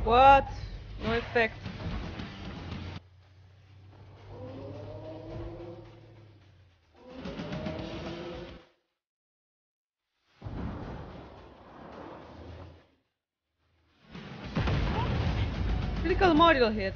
What? No effect. Critical module hit.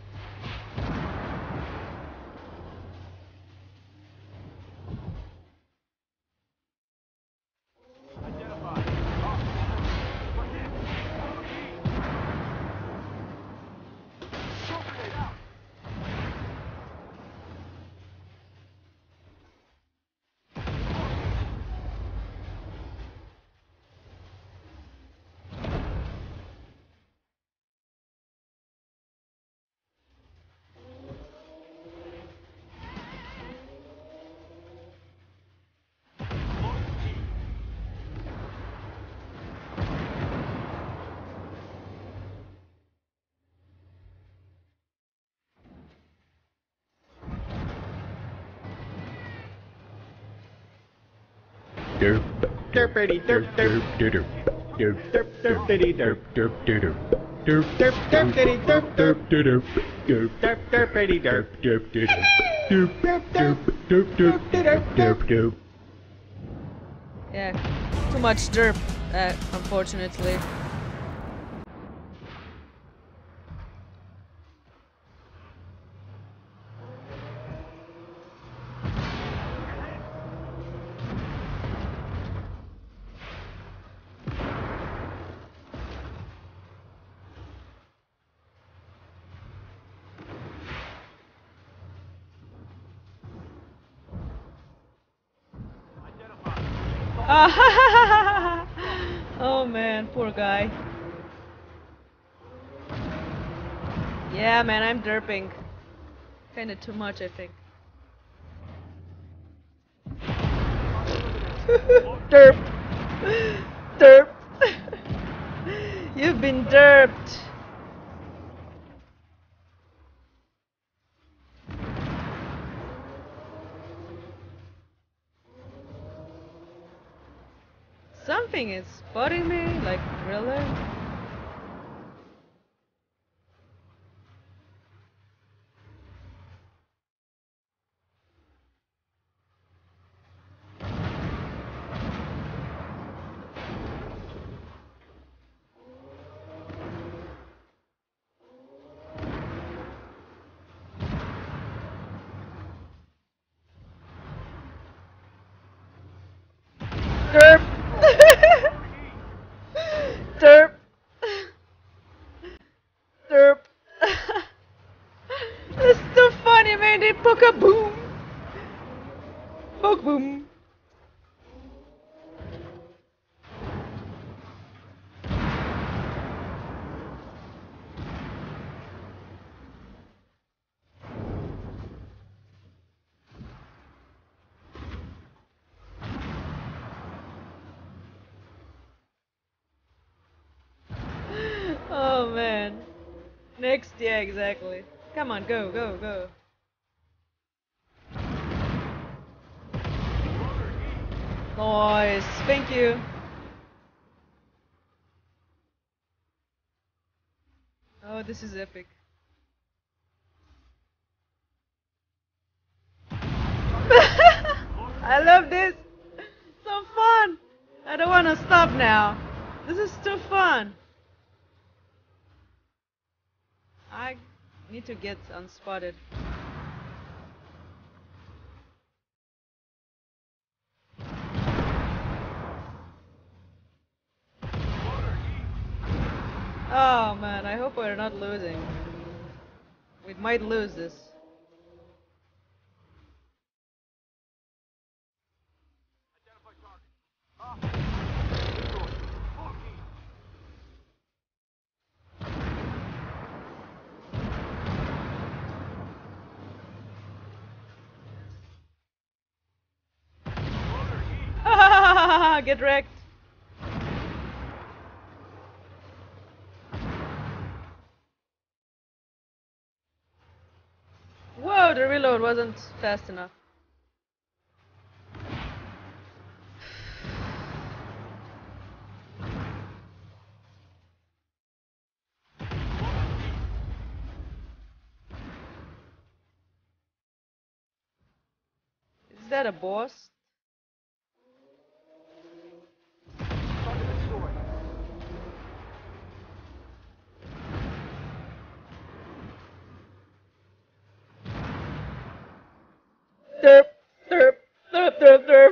Derp, derpity derp derp derp derp derp derpity derp derp derp derp derp derpity derp derp derp derp derp derpity derp derp derp derp derp derp derp derp derp derp. Yeah, too much derp, unfortunately. Oh man, poor guy. Yeah, man, I'm derping. Kinda too much, I think. Derp! Derp! You've been derped! Something is spotting me, like, really? Derp! Derp! Derp! That's too funny, man. They poke a boom! Poke boom! Oh man. Next, yeah, exactly. Come on, go, go, go. Nice, thank you. Oh, this is epic. I love this. So fun. I don't want to stop now. This is too fun. I need to get unspotted. Oh man, I hope we're not losing. We might lose this. Get wrecked. Whoa, the reload wasn't fast enough. Is that a boss? Derp, derp, derp, derp, derp.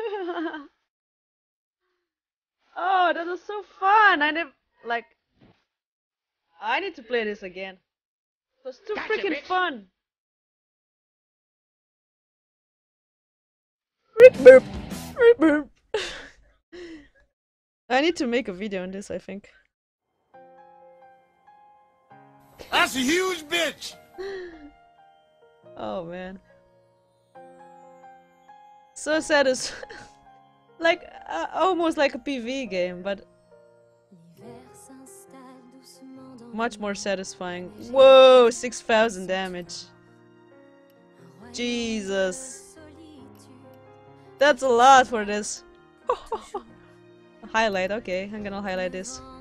Oh, that was so fun. I need to play this again. It was too Gotcha, freaking bitch. fun. Rip burp. Rip burp. I need to make a video on this, I think. That's a huge bitch! Oh man. So satisfying. Like, almost like a PV game, but much more satisfying. Whoa, 6,000 damage. Jesus. That's a lot for this. Highlight, okay, I'm gonna highlight this.